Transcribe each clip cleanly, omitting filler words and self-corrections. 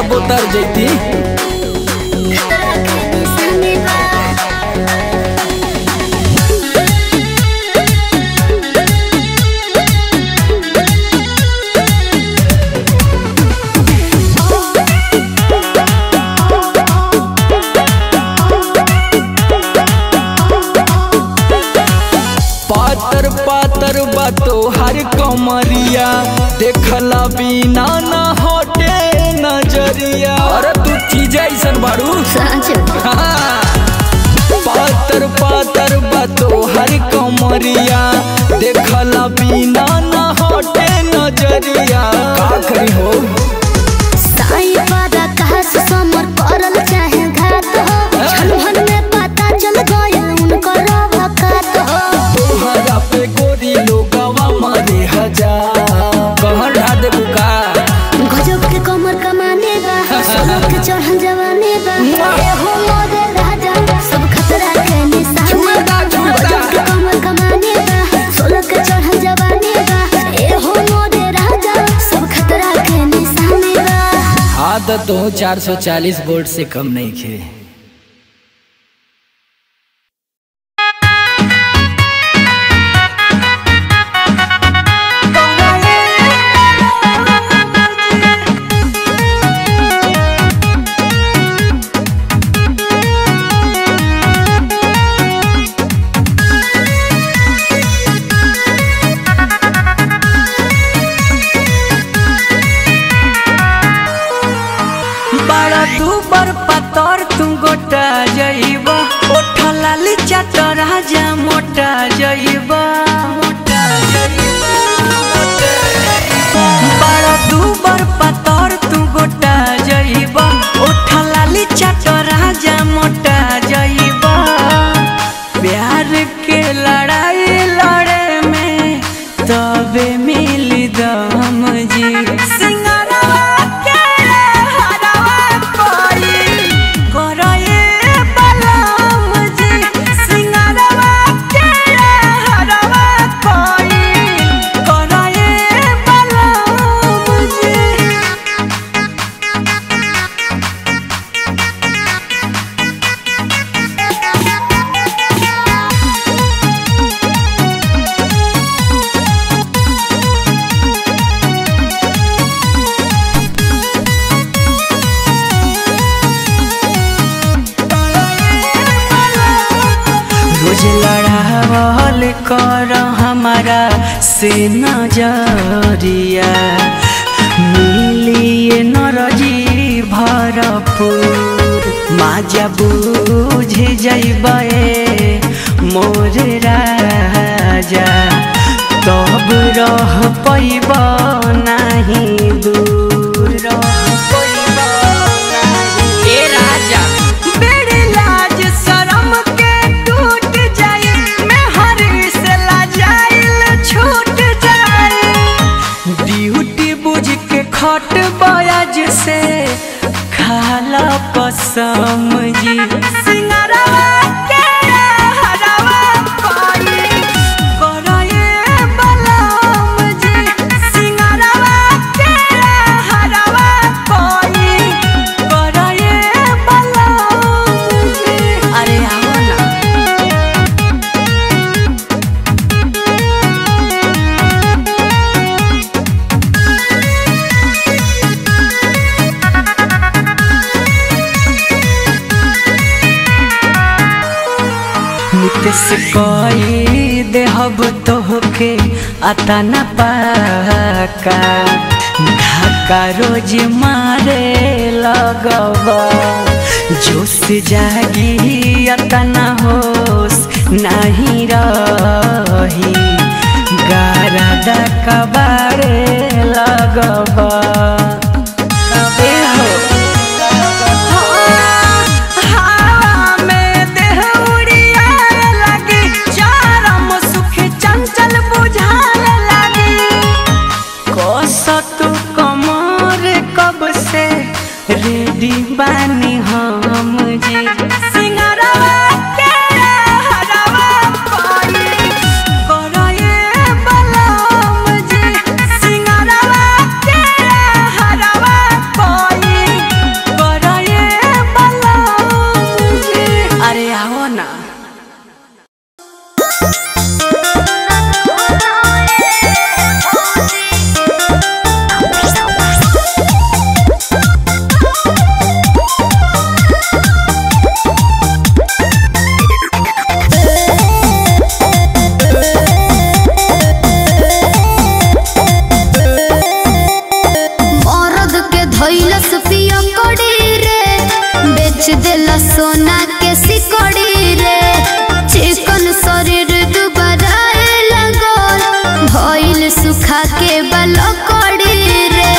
तब उतर जैती। पातर पातर बातो हर कमरिया देखला बिना ना हटे नजरिया। अरे तू चीज ऐसन बाड़ू। पातर पातर बातो हर कमरिया देखला बिना ना हटे नजरिया। का करी हो साई वादा कहा से समर करल चाहे घात हो छलहन में पता चल गया उनका रवकात हो। तोहरा पे गोरी लोगवा मारे हजार कहर ढा दे बुका। गजब के कमर कमाने बा सोलह के चढ़ल जवाने बा ए हो मोरे राजा सब खतरा के निशाने बा। गजब के कमर कमाने बा सोलह के चढ़ल जवाने बा ए हो मोरे राजा सब खतरा के निशाने बा। आदत तो 440 वोल्ट से कम नहीं खे। दूबर पतर तुम गोटा जइबा ओठा लाली चाटर राजा मोटा जइबा। बड़ा दूबर पतर तुम गोटा जइबा ओठा लाली चाटर राजा मोटा जइबा। प्यार के लड़ाई लड़े में तबे मिली दम जी। लड़ावल कर हमारा से नजरिया मिलिए नरजी भरपूर माजा बुझ जइबे मोर राजा तब रह पैब नहीं दूर रह पैब ए राजा। बेड़ी लाज शरम के टूट जाए मैं हर से लाजाइल छूट जाए। ड्यूटी बुझ के खट बयाज से खाला कसम जी। सिंगारवा के हरावा कोई कराए बलम जी। सिंगारवा के हरावा कोई कराए बलम जी। अरे आओ ना नितेश कोई देहब तोहके आता न पाका धक्का रोज मारे लगवा जोश जागी आता न होश नहीं रही गारा कबारे लगवा। रेडी बानी हम जी। सिंगारवा के हरावा कोई कराए बलम जी। सिंगारवा के हरावा कोई देला सोना के सिकड़ी रे चिकन शरीर दुबारा लगल भइल सुखा के बलकड़ी रे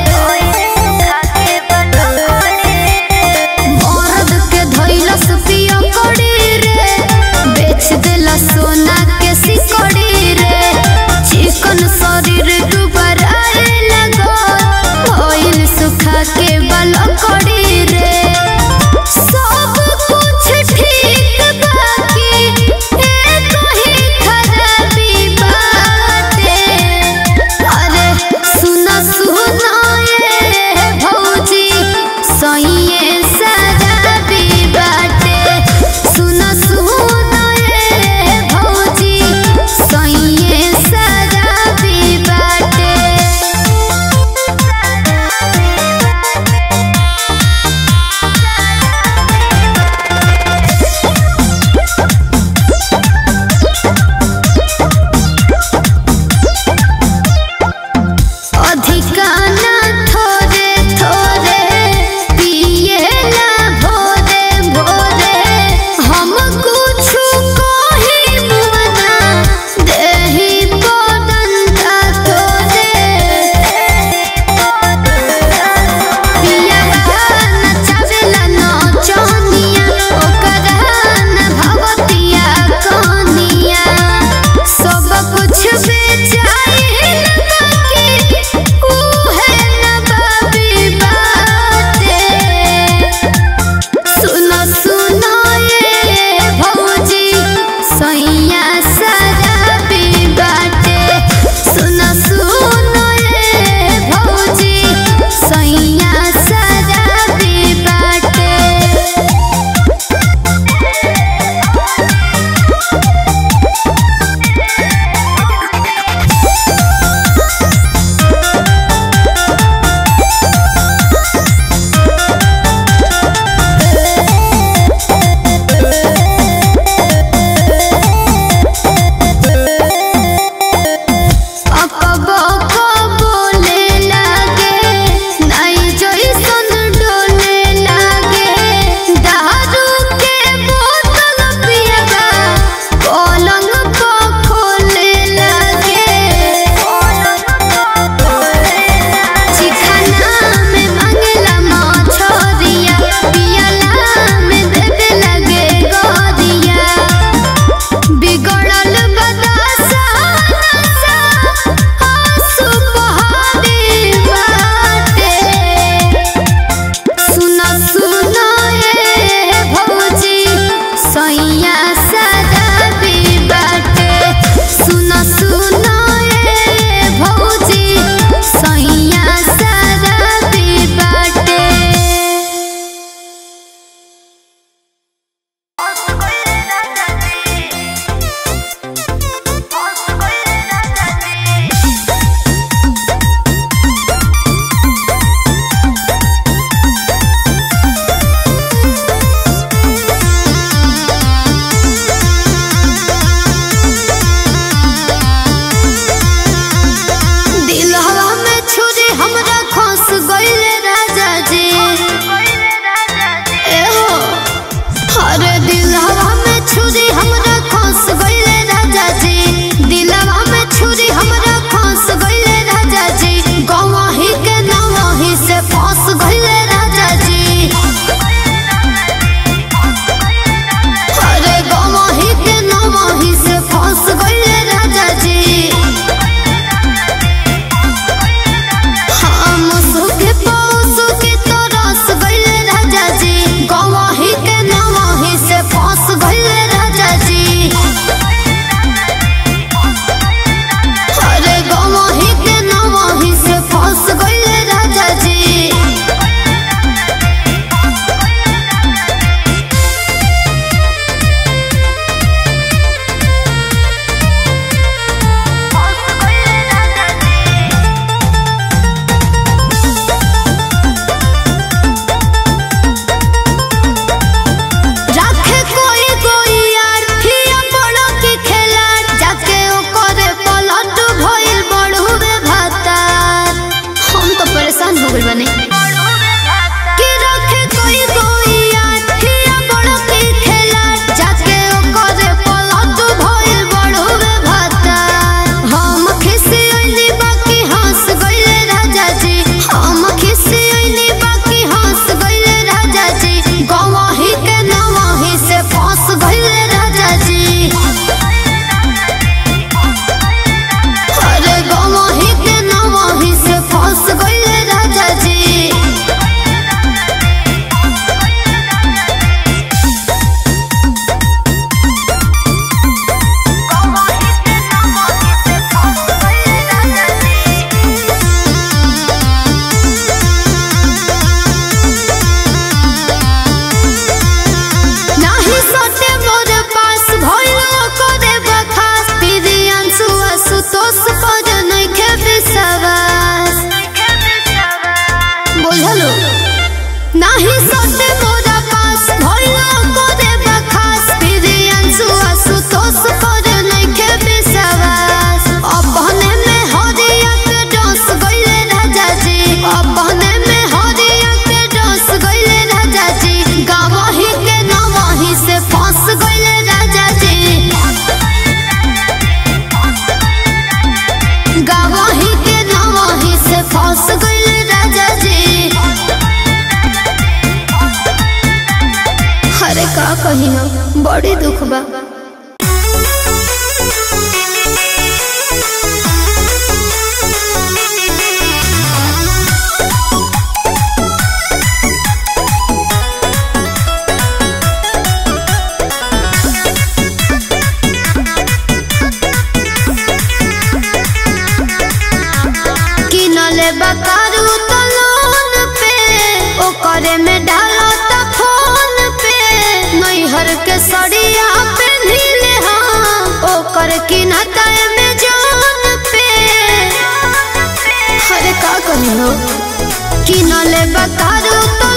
मर्द के धइलस पिया कड़ी रे बेच देला सोना के सिकड़ी रे चिकन शरीर दुबारा लगल भइल सुखा के बलकड़ी रे सब बाटे मोरा पास भइलो को देबा खास फिर अंसु आसु तोस कर नइखे विश्वास अपने में हरिया के डोस गइले राजा जी अपने में हरिया के डोस गइले राजा जी गावही के नवही से फंस गइले राजा जी गावही के नवही से फंस गइले राजा जी अरे का कही हम बड़ी दुख बा किनले बकारू तो लोन पे ओकरे में डालो तो फोन पे नैहर के सड़िया पे नीले हाँ ओकर किनता में जान पे अरे का कही हो किनले बकारू तो